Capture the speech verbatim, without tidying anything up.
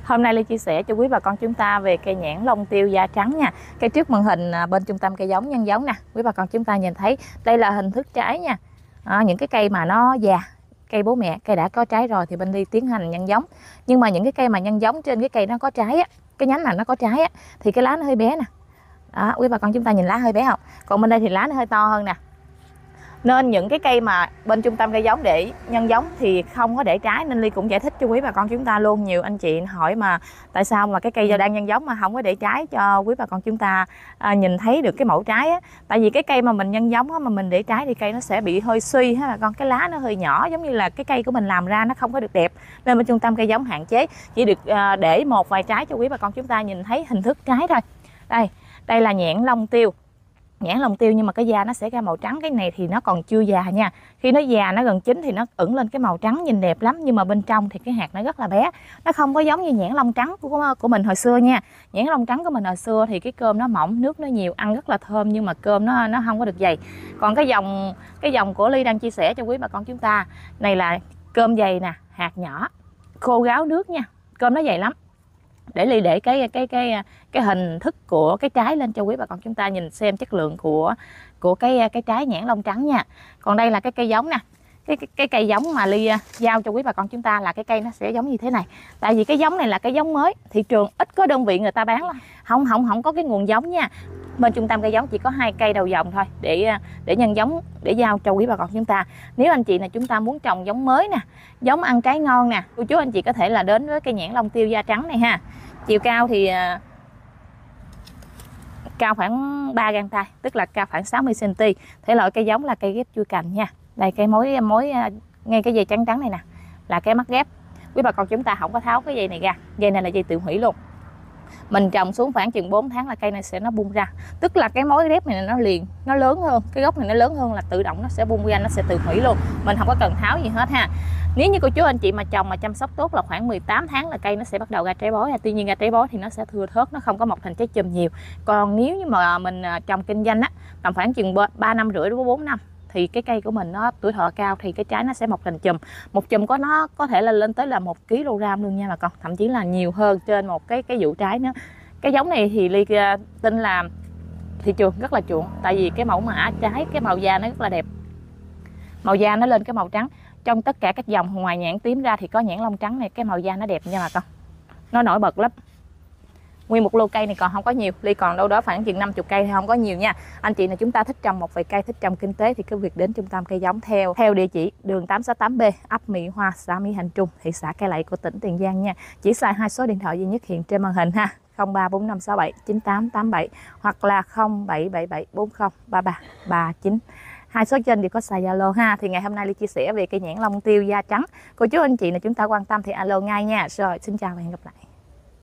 Hôm nay Ly chia sẻ cho quý bà con chúng ta về cây nhãn lông tiêu da trắng nha. Cây trước màn hình bên trung tâm cây giống nhân giống nè. Quý bà con chúng ta nhìn thấy đây là hình thức trái nha. À, những cái cây mà nó già, cây bố mẹ, cây đã có trái rồi thì bên Ly tiến hành nhân giống. Nhưng mà những cái cây mà nhân giống trên cái cây nó có trái á, cái nhánh này nó có trái á, thì cái lá nó hơi bé nè. Đó, quý bà con chúng ta nhìn lá hơi bé không? Còn bên đây thì lá nó hơi to hơn nè. Nên những cái cây mà bên trung tâm cây giống để nhân giống thì không có để trái, nên Ly cũng giải thích cho quý bà con chúng ta luôn. Nhiều anh chị hỏi mà tại sao mà cái cây đang nhân giống mà không có để trái cho quý bà con chúng ta à, nhìn thấy được cái mẫu trái á. Tại vì cái cây mà mình nhân giống á, mà mình để trái thì cây nó sẽ bị hơi suy ha bà con, cái lá nó hơi nhỏ, giống như là cái cây của mình làm ra nó không có được đẹp. Nên bên trung tâm cây giống hạn chế chỉ được à, để một vài trái cho quý bà con chúng ta nhìn thấy hình thức trái thôi. Đây, đây là nhãn lông tiêu. Nhãn lông tiêu nhưng mà cái da nó sẽ ra màu trắng. Cái này thì nó còn chưa già nha. Khi nó già, nó gần chín thì nó ửng lên cái màu trắng nhìn đẹp lắm. Nhưng mà bên trong thì cái hạt nó rất là bé. Nó không có giống như nhãn lông trắng của, của mình hồi xưa nha. Nhãn lông trắng của mình hồi xưa thì cái cơm nó mỏng, nước nó nhiều, ăn rất là thơm. Nhưng mà cơm nó nó không có được dày. Còn cái dòng cái dòng của Ly đang chia sẻ cho quý bà con chúng ta, này là cơm dày nè, hạt nhỏ, khô ráo nước nha. Cơm nó dày lắm. Để Ly để cái cái cái cái hình thức của cái trái lên cho quý bà con chúng ta nhìn xem chất lượng của của cái cái trái nhãn lông trắng nha. Còn đây là cái cây giống nè. Cái, cái cái cây giống mà Ly giao cho quý bà con chúng ta là cái cây nó sẽ giống như thế này. Tại vì cái giống này là cái giống mới, thị trường ít có đơn vị người ta bán lắm. Không không không có cái nguồn giống nha. Bên trung tâm cây giống chỉ có hai cây đầu dòng thôi để để nhân giống để giao cho quý bà con chúng ta. Nếu anh chị là chúng ta muốn trồng giống mới nè, giống ăn trái ngon nè, cô chú anh chị có thể là đến với cây nhãn lông tiêu da trắng này ha. Chiều cao thì uh, cao khoảng ba gang tay, tức là cao khoảng sáu mươi xăng ti mét. Thể loại cây giống là cây ghép chui cành nha. Đây cây mối mối uh, ngay cái dây trắng trắng này nè là cái mắt ghép. Quý bà con chúng ta không có tháo cái dây này ra. Dây này là dây tự hủy luôn. Mình trồng xuống khoảng chừng bốn tháng là cây này sẽ nó bung ra. Tức là cái mối ghép này nó liền, nó lớn hơn, cái gốc này nó lớn hơn là tự động nó sẽ bung ra, nó sẽ tự hủy luôn. Mình không có cần tháo gì hết ha. Nếu như cô chú anh chị mà trồng mà chăm sóc tốt là khoảng mười tám tháng là cây nó sẽ bắt đầu ra trái bói. Tuy nhiên ra trái bói thì nó sẽ thưa thớt, nó không có mọc thành trái chùm nhiều. Còn nếu như mà mình trồng kinh doanh á, tầm khoảng chừng ba năm rưỡi đến bốn năm thì cái cây của mình nó tuổi thọ cao thì cái trái nó sẽ mọc thành chùm. Một chùm có nó có thể là lên tới là một ki lô gam luôn nha bà con, thậm chí là nhiều hơn trên một cái cái vụ trái nữa. Cái giống này thì Ly tin là thị trường rất là chuộng, tại vì cái mẫu mã trái, cái màu da nó rất là đẹp. Màu da nó lên cái màu trắng. Trong tất cả các dòng ngoài nhãn tím ra thì có nhãn lông trắng này, cái màu da nó đẹp nha bà con. Nó nổi bật lắm. Nguyên một lô cây này còn không có nhiều, Ly còn đâu đó khoảng chừng năm mươi cây thì không có nhiều nha. Anh chị nào chúng ta thích trồng một vài cây, thích trồng kinh tế thì cứ việc đến trung tâm cây giống theo theo địa chỉ đường tám sáu tám B, ấp Mỹ Hoa, xã Mỹ Hạnh Trung, thị xã Cai Lậy của tỉnh Tiền Giang nha. Chỉ xài hai số điện thoại duy nhất hiện trên màn hình ha. không ba bốn năm sáu bảy chín tám tám bảy hoặc là không bảy bảy bảy bốn không ba ba ba chín. Hai số trên thì có xài Zalo ha. Thì ngày hôm nay Ly chia sẻ về cây nhãn lông tiêu da trắng. Cô chú anh chị nào chúng ta quan tâm thì alo ngay nha. Rồi xin chào và hẹn gặp lại.